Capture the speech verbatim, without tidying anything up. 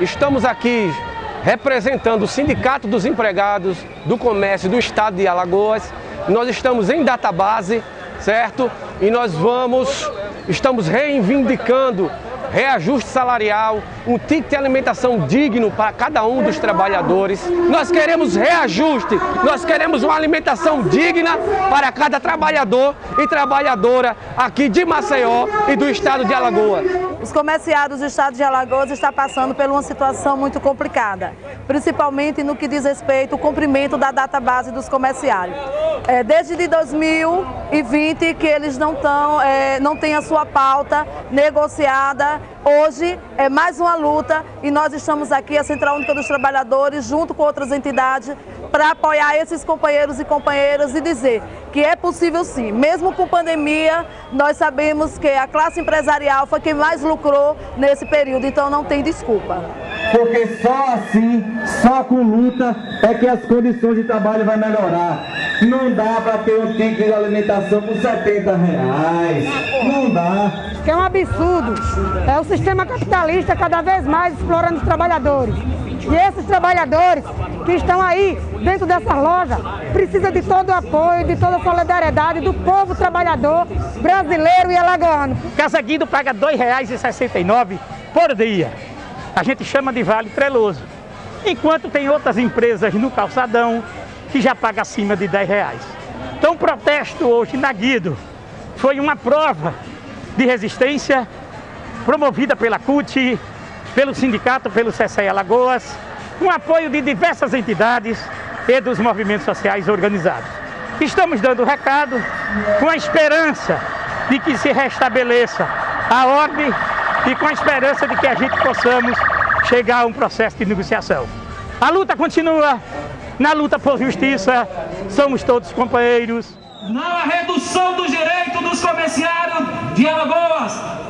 estamos aqui representando o Sindicato dos Empregados do Comércio do Estado de Alagoas. Nós estamos em database, certo? E nós vamos, estamos reivindicando reajuste salarial, um ticket de alimentação digno para cada um dos trabalhadores. Nós queremos reajuste, nós queremos uma alimentação digna para cada trabalhador e trabalhadora aqui de Maceió e do estado de Alagoas. Os comerciários do estado de Alagoas estão passando por uma situação muito complicada, principalmente no que diz respeito ao cumprimento da database dos comerciários. É, desde de dois mil e vinte que eles não, tão, é, não têm a sua pauta negociada. Hoje é mais uma luta e nós estamos aqui, a Central Única dos Trabalhadores, junto com outras entidades, para apoiar esses companheiros e companheiras e dizer que é possível sim. Mesmo com pandemia, nós sabemos que a classe empresarial foi quem mais lucrou nesse período, então não tem desculpa. Porque só assim, só com luta, é que as condições de trabalho vão melhorar. Não dá para ter um ticket de alimentação por setenta reais. Não dá. Que é um absurdo. É o sistema capitalista cada vez mais explorando os trabalhadores. E esses trabalhadores que estão aí dentro dessas lojas precisam de todo o apoio, de toda a solidariedade do povo trabalhador brasileiro e alagoano. Casa Guido paga dois reais e sessenta e nove centavos por dia. A gente chama de Vale Treloso. Enquanto tem outras empresas no calçadão que já pagam acima de dez reais. Então o protesto hoje na Guido foi uma prova de resistência promovida pela C U T, pelo sindicato, pelo C S E Alagoas, com apoio de diversas entidades e dos movimentos sociais organizados. Estamos dando recado com a esperança de que se restabeleça a ordem e com a esperança de que a gente possamos chegar a um processo de negociação. A luta continua, na luta por justiça, somos todos companheiros. Não há redução do direito dos comerciários de Alagoas.